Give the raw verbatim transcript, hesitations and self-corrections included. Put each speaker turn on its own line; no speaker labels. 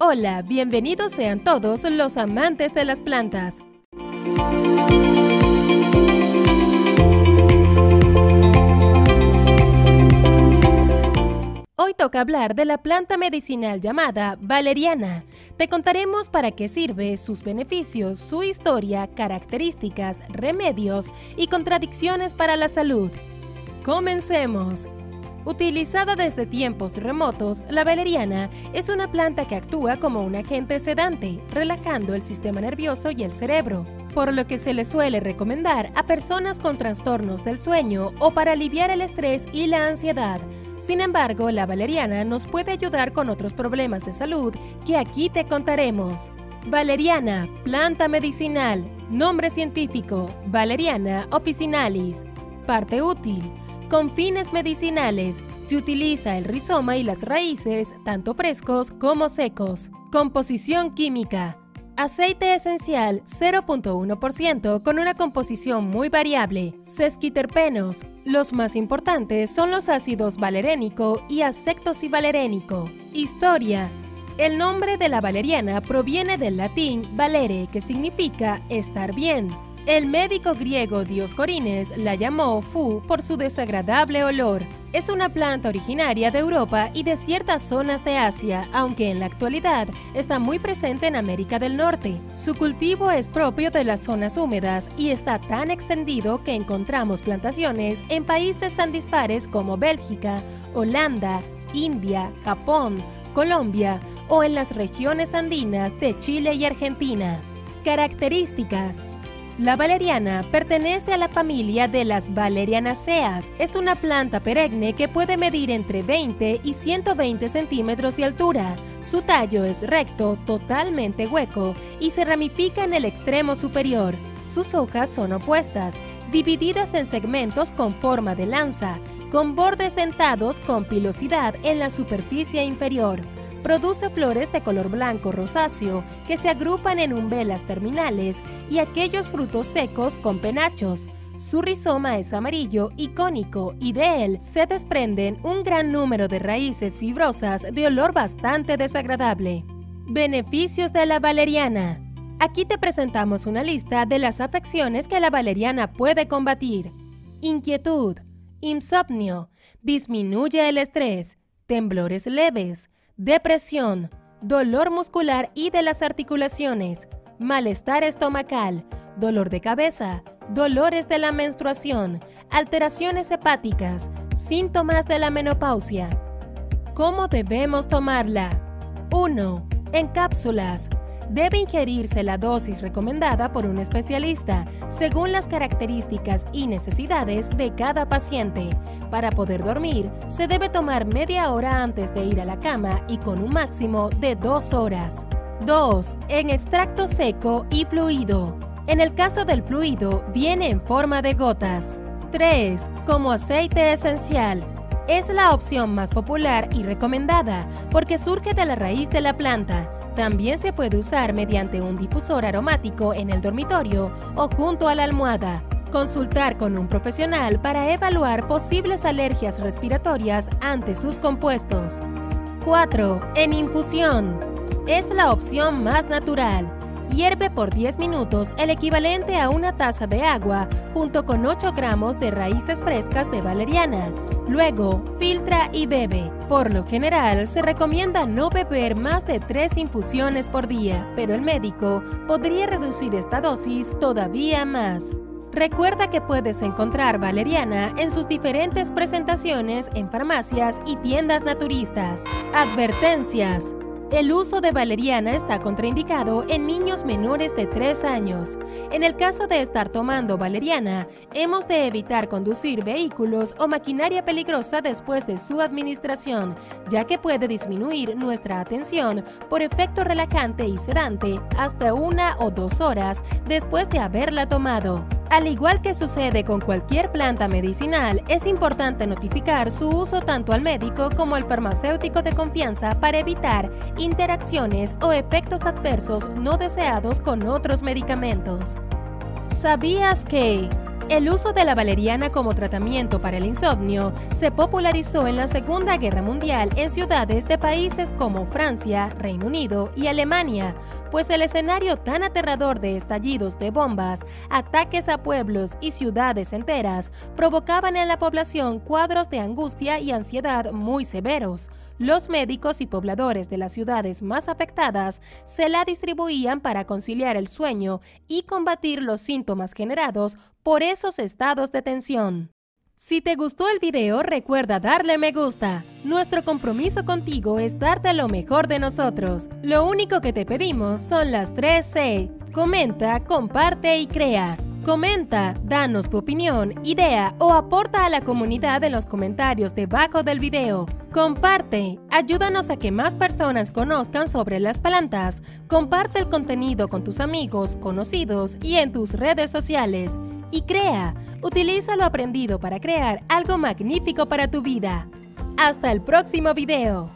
Hola, bienvenidos sean todos los amantes de las plantas. Hoy toca hablar de la planta medicinal llamada valeriana. Te contaremos para qué sirve, sus beneficios, su historia, características, remedios y contradicciones para la salud. ¡Comencemos! Utilizada desde tiempos remotos, la valeriana es una planta que actúa como un agente sedante, relajando el sistema nervioso y el cerebro, por lo que se le suele recomendar a personas con trastornos del sueño o para aliviar el estrés y la ansiedad. Sin embargo, la valeriana nos puede ayudar con otros problemas de salud que aquí te contaremos. Valeriana, planta medicinal. Nombre científico: Valeriana officinalis. Parte útil: con fines medicinales, se utiliza el rizoma y las raíces, tanto frescos como secos. Composición química: aceite esencial cero punto uno por ciento con una composición muy variable. Sesquiterpenos: los más importantes son los ácidos valerénico y acetoxivalerénico. Historia: el nombre de la valeriana proviene del latín valere, que significa estar bien. El médico griego Dioscorines la llamó fu por su desagradable olor. Es una planta originaria de Europa y de ciertas zonas de Asia, aunque en la actualidad está muy presente en América del Norte. Su cultivo es propio de las zonas húmedas y está tan extendido que encontramos plantaciones en países tan dispares como Bélgica, Holanda, India, Japón, Colombia o en las regiones andinas de Chile y Argentina. Características: la valeriana pertenece a la familia de las valerianaceas. Es una planta perenne que puede medir entre veinte y ciento veinte centímetros de altura. Su tallo es recto, totalmente hueco y se ramifica en el extremo superior. Sus hojas son opuestas, divididas en segmentos con forma de lanza, con bordes dentados con pilosidad en la superficie inferior. Produce flores de color blanco rosáceo que se agrupan en umbelas terminales y aquellos frutos secos con penachos. Su rizoma es amarillo y cónico y de él se desprenden un gran número de raíces fibrosas de olor bastante desagradable. Beneficios de la valeriana. Aquí te presentamos una lista de las afecciones que la valeriana puede combatir. Inquietud, insomnio, disminuye el estrés, temblores leves, depresión, dolor muscular y de las articulaciones, malestar estomacal, dolor de cabeza, dolores de la menstruación, alteraciones hepáticas, síntomas de la menopausia. ¿Cómo debemos tomarla? uno. En cápsulas. Debe ingerirse la dosis recomendada por un especialista, según las características y necesidades de cada paciente. Para poder dormir, se debe tomar media hora antes de ir a la cama y con un máximo de dos horas. dos. En extracto seco y fluido. En el caso del fluido, viene en forma de gotas. tres. Como aceite esencial. Es la opción más popular y recomendada porque surge de la raíz de la planta. También se puede usar mediante un difusor aromático en el dormitorio o junto a la almohada. Consultar con un profesional para evaluar posibles alergias respiratorias ante sus compuestos. cuatro. En infusión. Es la opción más natural. Hierve por diez minutos el equivalente a una taza de agua junto con ocho gramos de raíces frescas de valeriana. Luego, filtra y bebe. Por lo general, se recomienda no beber más de tres infusiones por día, pero el médico podría reducir esta dosis todavía más. Recuerda que puedes encontrar valeriana en sus diferentes presentaciones en farmacias y tiendas naturistas. Advertencias: el uso de valeriana está contraindicado en niños menores de tres años. En el caso de estar tomando valeriana, hemos de evitar conducir vehículos o maquinaria peligrosa después de su administración, ya que puede disminuir nuestra atención por efecto relajante y sedante hasta una o dos horas después de haberla tomado. Al igual que sucede con cualquier planta medicinal, es importante notificar su uso tanto al médico como al farmacéutico de confianza para evitar interacciones o efectos adversos no deseados con otros medicamentos. ¿Sabías que El uso de la valeriana como tratamiento para el insomnio se popularizó en la Segunda Guerra Mundial en ciudades de países como Francia, Reino Unido y Alemania, pues el escenario tan aterrador de estallidos de bombas, ataques a pueblos y ciudades enteras provocaban en la población cuadros de angustia y ansiedad muy severos. Los médicos y pobladores de las ciudades más afectadas se la distribuían para conciliar el sueño y combatir los síntomas generados por esos estados de tensión. Si te gustó el video, recuerda darle me gusta. Nuestro compromiso contigo es darte lo mejor de nosotros. Lo único que te pedimos son las tres C. Comenta, comparte y crea. Comenta, danos tu opinión, idea o aporta a la comunidad en los comentarios debajo del video. Comparte, ayúdanos a que más personas conozcan sobre las plantas. Comparte el contenido con tus amigos, conocidos y en tus redes sociales. Y crea, utiliza lo aprendido para crear algo magnífico para tu vida. Hasta el próximo video.